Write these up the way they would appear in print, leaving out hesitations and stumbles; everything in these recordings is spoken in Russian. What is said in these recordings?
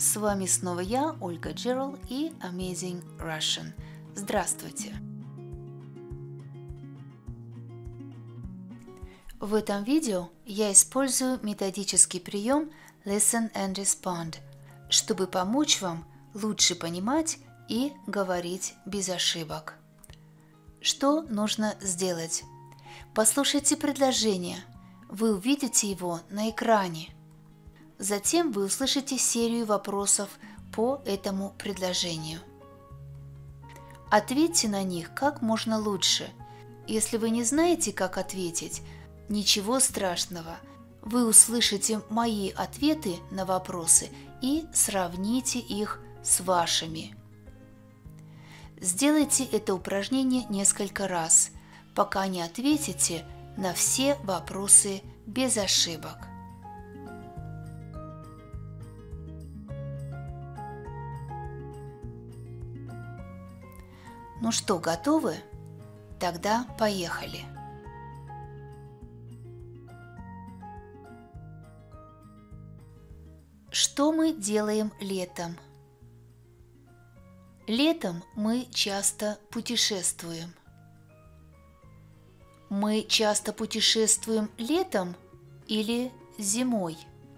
С вами снова я, Ольга Джерал и Amazing Russian. Здравствуйте! В этом видео я использую методический прием Listen and Respond, чтобы помочь вам лучше понимать и говорить без ошибок. Что нужно сделать? Послушайте предложение. Вы увидите его на экране. Затем вы услышите серию вопросов по этому предложению. Ответьте на них как можно лучше. Если вы не знаете, как ответить, ничего страшного. Вы услышите мои ответы на вопросы и сравните их с вашими. Сделайте это упражнение несколько раз, пока не ответите на все вопросы без ошибок. Ну что, готовы? Тогда поехали. Что мы делаем летом? Летом мы часто путешествуем. Мы часто путешествуем летом или зимой?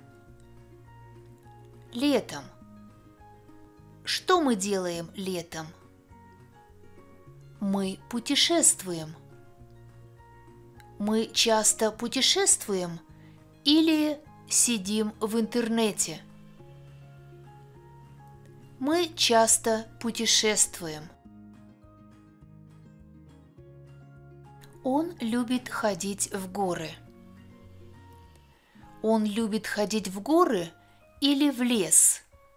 Летом. Что мы делаем летом? Мы путешествуем. Мы часто путешествуем или сидим в интернете? Мы часто путешествуем. Он любит ходить в горы. Он любит ходить в горы или в лес?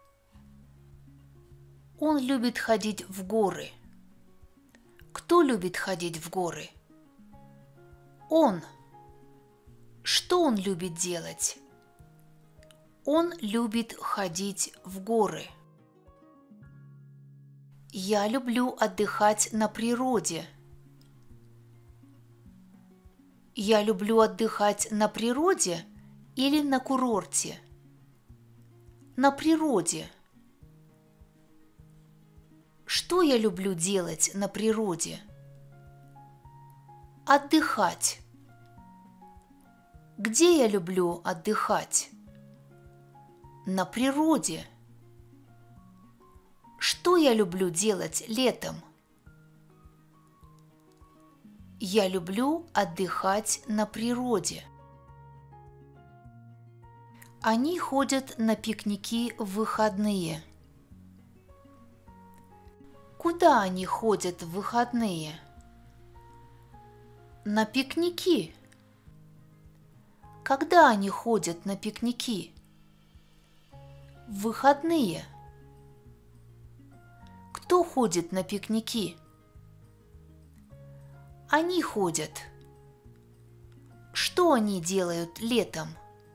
Он любит ходить в горы. Кто любит ходить в горы? Он. Что он любит делать? Он любит ходить в горы. Я люблю отдыхать на природе. Я люблю отдыхать на природе или на курорте? На природе. Что я люблю делать на природе? Отдыхать. Где я люблю отдыхать? На природе. Что я люблю делать летом? Я люблю отдыхать на природе. Они ходят на пикники в выходные. Куда они ходят в выходные? На пикники. Когда они ходят на пикники? В выходные. Кто ходит на пикники? Они ходят. Что они делают летом?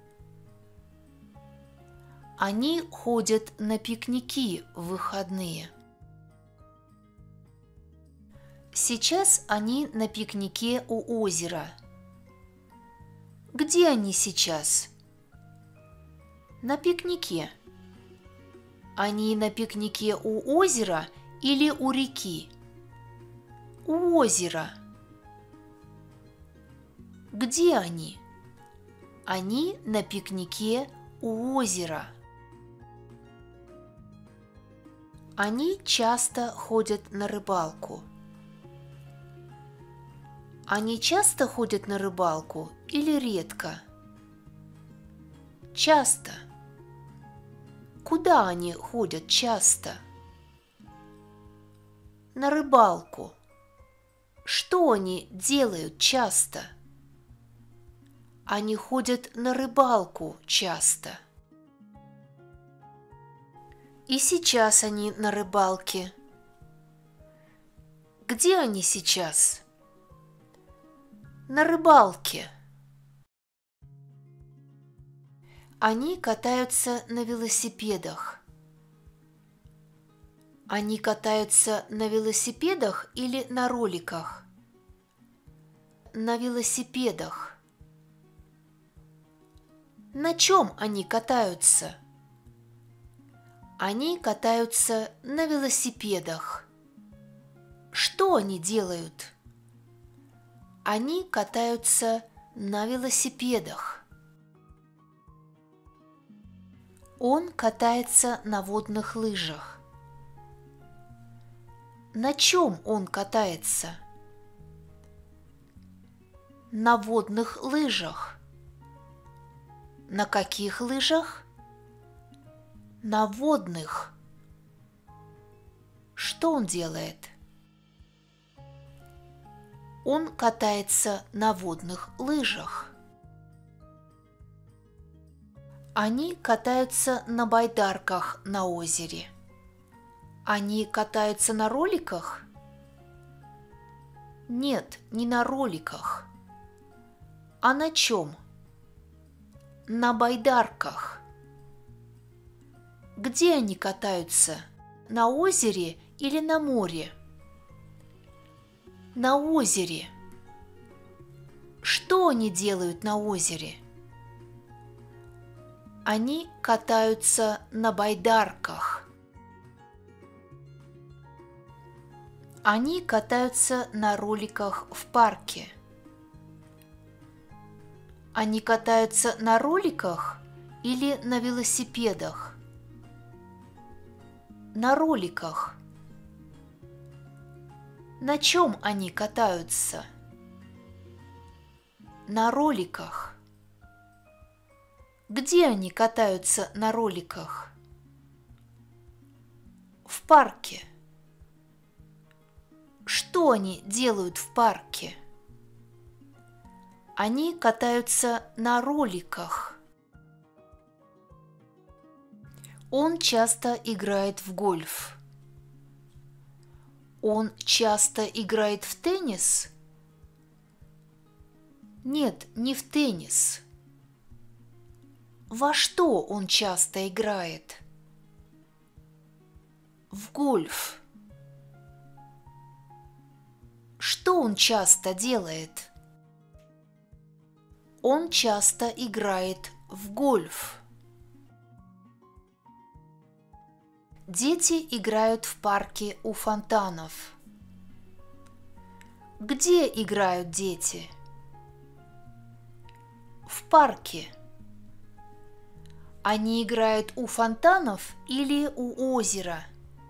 Они ходят на пикники в выходные. Сейчас они на пикнике у озера. Где они сейчас? На пикнике. Они на пикнике у озера или у реки? У озера. Где они? Они на пикнике у озера. Они часто ходят на рыбалку. Они часто ходят на рыбалку или редко? Часто. Куда они ходят часто? На рыбалку. Что они делают часто? Они ходят на рыбалку часто. И сейчас они на рыбалке. Где они сейчас? На рыбалке. Они катаются на велосипедах. Они катаются на велосипедах или на роликах? На велосипедах. На чем они катаются? Они катаются на велосипедах. Что они делают? Они катаются на велосипедах. Он катается на водных лыжах. На чем он катается? На водных лыжах. На каких лыжах? На водных. Что он делает? Он катается на водных лыжах. Они катаются на байдарках на озере. Они катаются на роликах? Нет, не на роликах. А на чем? На байдарках. Где они катаются? На озере или на море? На озере. Что они делают на озере? Они катаются на байдарках. Они катаются на роликах в парке. Они катаются на роликах или на велосипедах? На роликах. На чем они катаются? На роликах. Где они катаются на роликах? В парке. Что они делают в парке? Они катаются на роликах. Он часто играет в гольф. Он часто играет в теннис? Нет, не в теннис. Во что он часто играет? В гольф. Что он часто делает? Он часто играет в гольф. Дети играют в парке у фонтанов. Где играют дети? В парке. Они играют у фонтанов или у озера?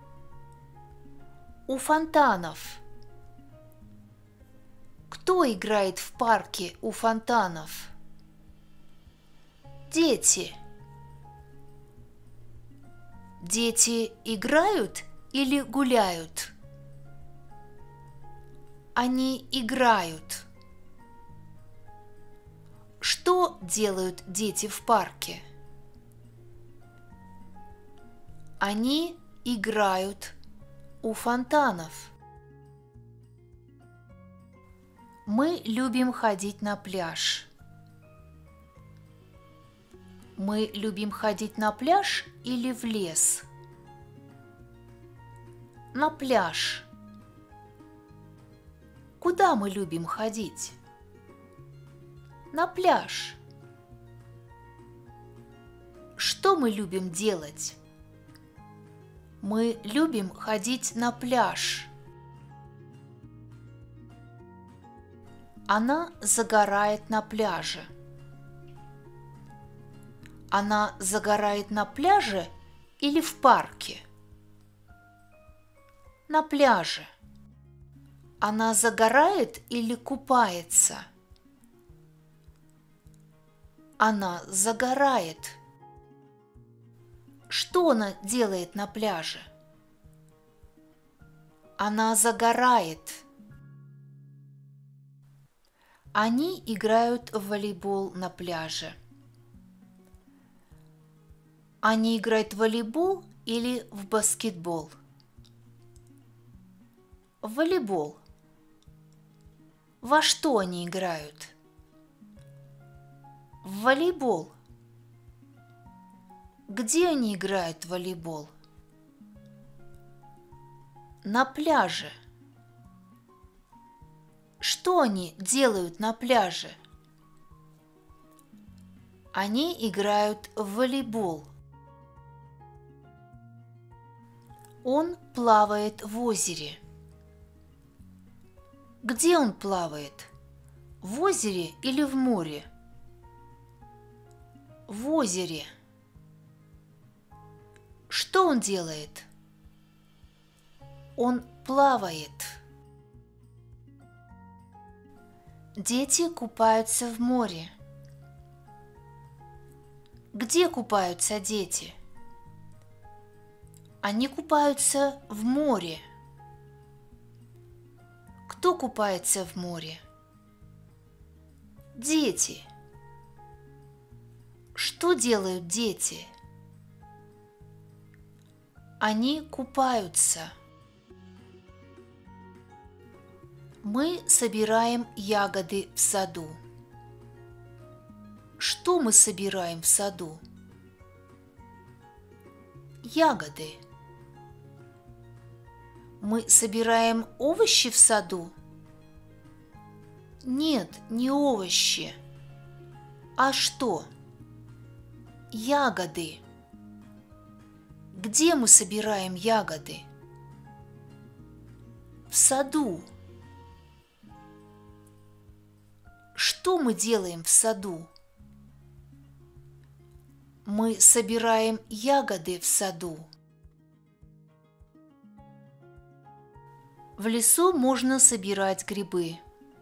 У фонтанов. Кто играет в парке у фонтанов? Дети. Дети играют или гуляют? Они играют. Что делают дети в парке? Они играют у фонтанов. Мы любим ходить на пляж. Мы любим ходить на пляж или в лес? На пляж. Куда мы любим ходить? На пляж. Что мы любим делать? Мы любим ходить на пляж. Она загорает на пляже. Она загорает на пляже или в парке? На пляже. Она загорает или купается? Она загорает. Что она делает на пляже? Она загорает. Они играют в волейбол на пляже. Они играют в волейбол или в баскетбол? В волейбол. Во что они играют? В волейбол. Где они играют в волейбол? На пляже. Что они делают на пляже? Они играют в волейбол. Он плавает в озере. Где он плавает? В озере или в море? В озере. Что он делает? Он плавает. Дети купаются в море. Где купаются дети? Они купаются в море. Кто купается в море? Дети. Что делают дети? Они купаются. Мы собираем ягоды в саду. Что мы собираем в саду? Ягоды. Мы собираем овощи в саду? Нет, не овощи. А что? Ягоды. Где мы собираем ягоды? В саду. Что мы делаем в саду? Мы собираем ягоды в саду. В лесу можно собирать грибы.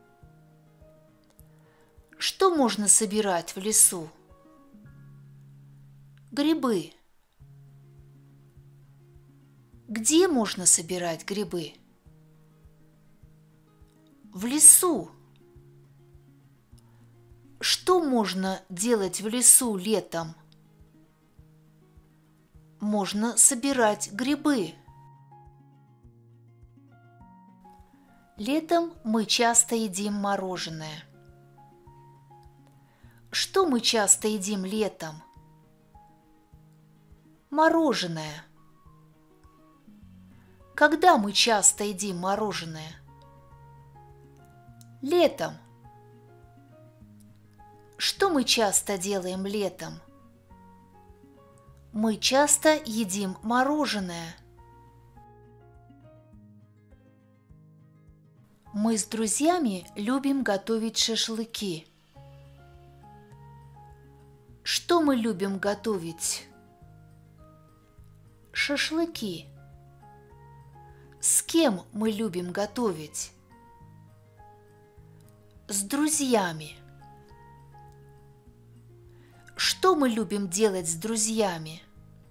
Что можно собирать в лесу? Грибы. Где можно собирать грибы? В лесу. Что можно делать в лесу летом? Можно собирать грибы. Летом мы часто едим мороженое. Что мы часто едим летом? Мороженое. Когда мы часто едим мороженое? Летом. Что мы часто делаем летом? Мы часто едим мороженое. Мы с друзьями любим готовить шашлыки. Что мы любим готовить? Шашлыки. С кем мы любим готовить? С друзьями. Что мы любим делать с друзьями?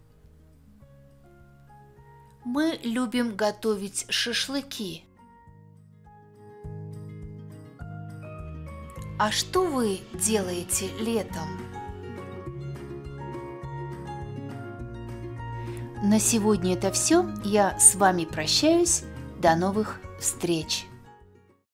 Мы любим готовить шашлыки. А что вы делаете летом? На сегодня это все. Я с вами прощаюсь. До новых встреч!